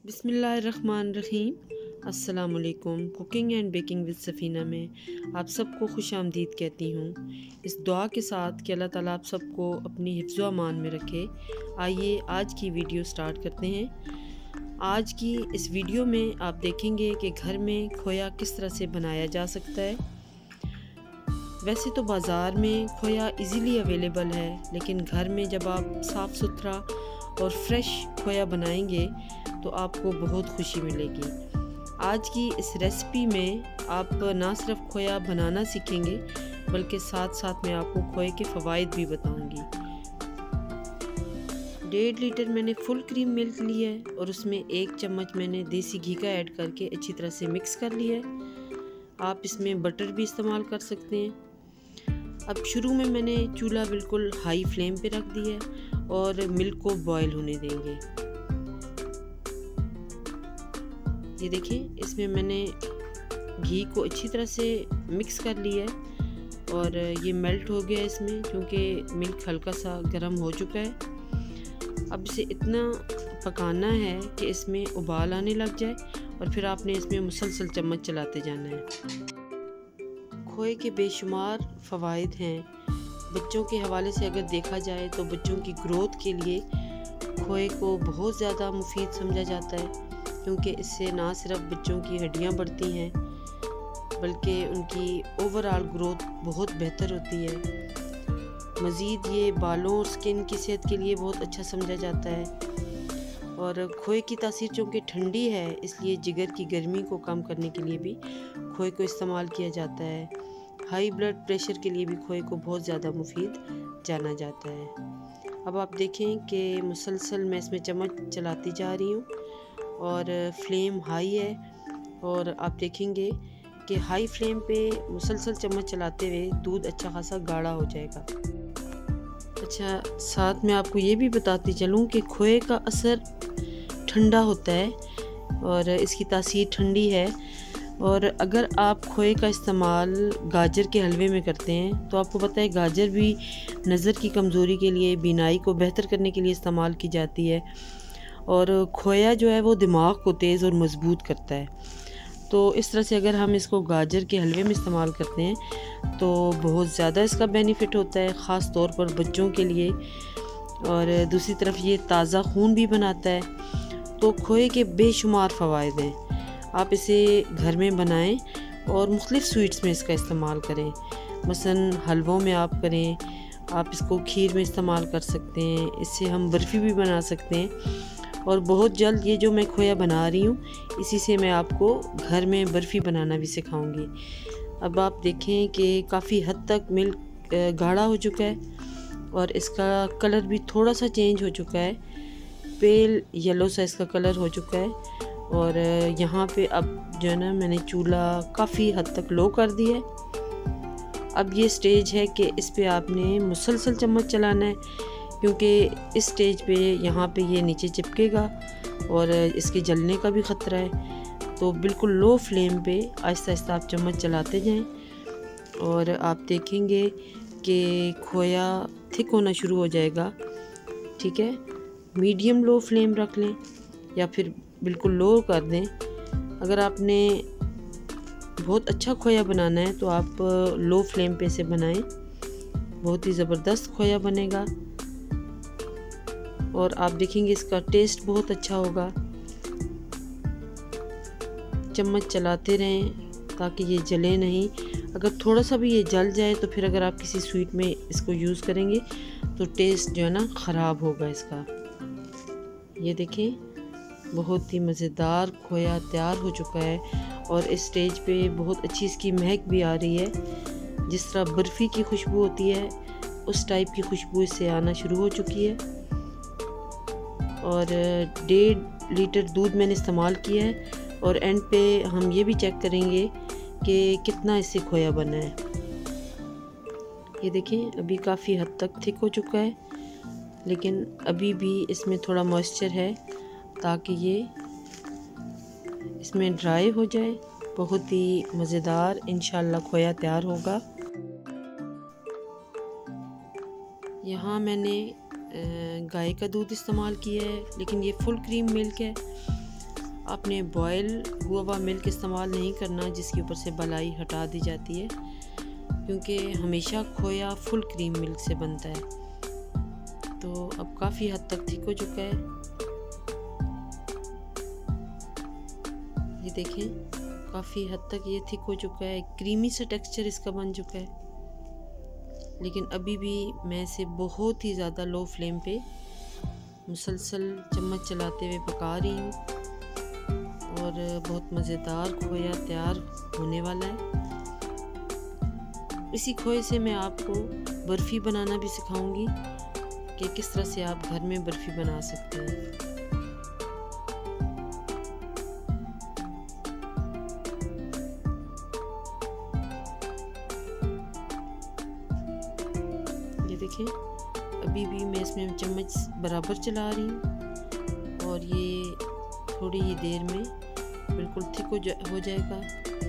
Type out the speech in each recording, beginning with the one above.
बिस्मिल्लाहिर्रहमानिर्रहीम। अस्सलामुअलैकुम। Cooking and baking with Safina में आप सबको खुश आमदीद कहती हूँ, इस दुआ के साथ कि अल्लाह ताला आप सबको अपनी हिफ्ज़ व अमान में रखे। आइए आज की वीडियो स्टार्ट करते हैं। आज की इस वीडियो में आप देखेंगे कि घर में खोया किस तरह से बनाया जा सकता है। वैसे तो बाज़ार में खोया इजीली अवेलेबल है, लेकिन घर में जब आप साफ़ सुथरा और फ्रेश खोया बनाएंगे तो आपको बहुत खुशी मिलेगी। आज की इस रेसिपी में आप ना सिर्फ खोया बनाना सीखेंगे, बल्कि साथ साथ में आपको खोए के फ़वाइद भी बताऊंगी। 1.5 लीटर मैंने फुल क्रीम मिल्क लिया है और उसमें 1 चम्मच मैंने देसी घी का ऐड करके अच्छी तरह से मिक्स कर लिया है। आप इसमें बटर भी इस्तेमाल कर सकते हैं। अब शुरू में मैंने चूल्हा बिल्कुल हाई फ्लेम पे रख दिया है और मिल्क को बॉयल होने देंगे। ये देखिए, इसमें मैंने घी को अच्छी तरह से मिक्स कर लिया है और ये मेल्ट हो गया है इसमें, क्योंकि मिल्क हल्का सा गर्म हो चुका है। अब इसे इतना पकाना है कि इसमें उबाल आने लग जाए और फिर आपने इसमें मुसलसल चम्मच चलाते जाना है। खोए के बेशुमार फ़वाइद हैं। बच्चों के हवाले से अगर देखा जाए तो बच्चों की ग्रोथ के लिए खोए को बहुत ज़्यादा मुफीद समझा जाता है, क्योंकि इससे ना सिर्फ बच्चों की हड्डियां बढ़ती हैं, बल्कि उनकी ओवरऑल ग्रोथ बहुत बेहतर होती है। मज़ीद ये बालों और स्किन की सेहत के लिए बहुत अच्छा समझा जाता है। और खोए की तासीर चूँकि ठंडी है, इसलिए जिगर की गर्मी को कम करने के लिए भी खोए को इस्तेमाल किया जाता है। हाई ब्लड प्रेशर के लिए भी खोए को बहुत ज़्यादा मुफीद जाना जाता है। अब आप देखें कि मुसलसल मैं इसमें चम्मच चलाती जा रही हूँ और फ्लेम हाई है, और आप देखेंगे कि हाई फ्लेम पे मुसलसल चम्मच चलाते हुए दूध अच्छा खासा गाढ़ा हो जाएगा। अच्छा, साथ में आपको ये भी बताती चलूँ कि खोए का असर ठंडा होता है और इसकी तासीर ठंडी है। और अगर आप खोए का इस्तेमाल गाजर के हलवे में करते हैं तो आपको पता है गाजर भी नज़र की कमज़ोरी के लिए, बीनाई को बेहतर करने के लिए इस्तेमाल की जाती है, और खोया जो है वो दिमाग को तेज़ और मज़बूत करता है। तो इस तरह से अगर हम इसको गाजर के हलवे में इस्तेमाल करते हैं तो बहुत ज़्यादा इसका बेनिफिट होता है, ख़ास तौर पर बच्चों के लिए। और दूसरी तरफ ये ताज़ा खून भी बनाता है। तो खोए के बेशुमार फ़वाइद हैं। आप इसे घर में बनाएं और मुख्तलिफ़ स्वीट्स में इसका इस्तेमाल करें। मसलन हलवों में आप करें, आप इसको खीर में इस्तेमाल कर सकते हैं, इससे हम बर्फ़ी भी बना सकते हैं। और बहुत जल्द ये जो मैं खोया बना रही हूँ, इसी से मैं आपको घर में बर्फ़ी बनाना भी सिखाऊंगी। अब आप देखें कि काफ़ी हद तक मिल्क गाढ़ा हो चुका है और इसका कलर भी थोड़ा सा चेंज हो चुका है, पेल येलो सा इसका कलर हो चुका है। और यहाँ पे अब जो है ना, मैंने चूल्हा काफ़ी हद तक लो कर दिया है। अब ये स्टेज है कि इस पे आपने मुसलसल चम्मच चलाना है, क्योंकि इस स्टेज पे यहाँ पे ये नीचे चिपकेगा और इसके जलने का भी ख़तरा है। तो बिल्कुल लो फ्लेम पे आहिस्ता आहिस्ता आप चम्मच चलाते जाएं और आप देखेंगे कि खोया थिक होना शुरू हो जाएगा। ठीक है, मीडियम लो फ्लेम रख लें या फिर बिल्कुल लो कर दें। अगर आपने बहुत अच्छा खोया बनाना है तो आप लो फ्लेम पे से बनाएं, बहुत ही ज़बरदस्त खोया बनेगा और आप देखेंगे इसका टेस्ट बहुत अच्छा होगा। चम्मच चलाते रहें ताकि ये जले नहीं। अगर थोड़ा सा भी ये जल जाए तो फिर अगर आप किसी स्वीट में इसको यूज़ करेंगे तो टेस्ट जो है ना ख़राब होगा इसका। ये देखें, बहुत ही मज़ेदार खोया तैयार हो चुका है और इस स्टेज पे बहुत अच्छी इसकी महक भी आ रही है। जिस तरह बर्फ़ी की खुशबू होती है, उस टाइप की खुशबू इससे आना शुरू हो चुकी है। और 1.5 लीटर दूध मैंने इस्तेमाल किया है और एंड पे हम ये भी चेक करेंगे कि कितना इससे खोया बना है। ये देखें, अभी काफ़ी हद तक थिक हो चुका है, लेकिन अभी भी इसमें थोड़ा मॉइस्चर है ताकि ये इसमें ड्राई हो जाए। बहुत ही मज़ेदार इंशाल्लाह खोया तैयार होगा। यहाँ मैंने गाय का दूध इस्तेमाल किया है, लेकिन ये फुल क्रीम मिल्क है। आपने बॉयल हुआ हुआ मिल्क इस्तेमाल नहीं करना जिसके ऊपर से बलाई हटा दी जाती है, क्योंकि हमेशा खोया फुल क्रीम मिल्क से बनता है। तो अब काफ़ी हद तक थिक हो चुका है, ये देखें काफ़ी हद तक ये थिक हो चुका है, क्रीमी सा टेक्सचर इसका बन चुका है। लेकिन अभी भी मैं इसे बहुत ही ज़्यादा लो फ्लेम पे मुसलसल चम्मच चलाते हुए पका रही हूँ और बहुत मज़ेदार खोया तैयार होने वाला है। इसी खोए से मैं आपको बर्फ़ी बनाना भी सिखाऊंगी कि किस तरह से आप घर में बर्फ़ी बना सकते हैं। ये देखें अभी भी मैं इसमें चम्मच बराबर चला रही हूँ और ये थोड़ी ही देर में बिल्कुल थिक हो जाएगा।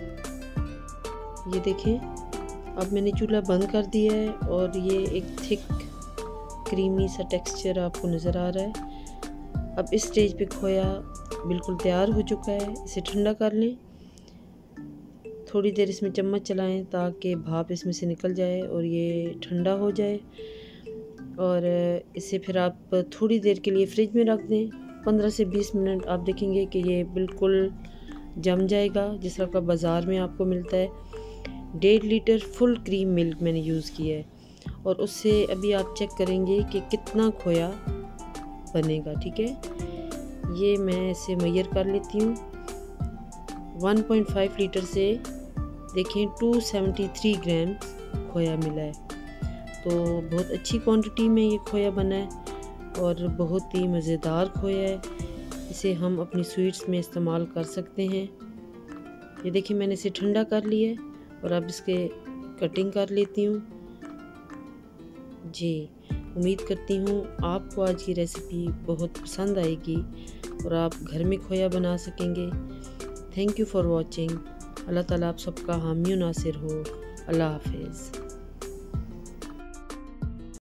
ये देखें अब मैंने चूल्हा बंद कर दिया है और ये एक थिक क्रीमी सा टेक्सचर आपको नज़र आ रहा है। अब इस स्टेज पे खोया बिल्कुल तैयार हो चुका है, इसे ठंडा कर लें। थोड़ी देर इसमें चम्मच चलाएं ताकि भाप इसमें से निकल जाए और ये ठंडा हो जाए, और इसे फिर आप थोड़ी देर के लिए फ्रिज में रख दें। 15 से 20 मिनट आप देखेंगे कि ये बिल्कुल जम जाएगा जिस तरह का बाज़ार में आपको मिलता है। 1.5 लीटर फुल क्रीम मिल्क मैंने यूज़ किया है और उससे अभी आप चेक करेंगे कि कितना खोया बनेगा। ठीक है, ये मैं इसे मेजर कर लेती हूँ। 1.5 लीटर से देखें 273 ग्राम खोया मिला है, तो बहुत अच्छी क्वांटिटी में ये खोया बना है और बहुत ही मज़ेदार खोया है। इसे हम अपनी स्वीट्स में इस्तेमाल कर सकते हैं। ये देखिए मैंने इसे ठंडा कर लिया है और अब इसके कटिंग कर लेती हूँ। जी, उम्मीद करती हूँ आपको आज की रेसिपी बहुत पसंद आएगी और आप घर में खोया बना सकेंगे। Thank you for watching. Allah ताला आप सबका हामी नासिर हो। अल्लाह हाफिज़।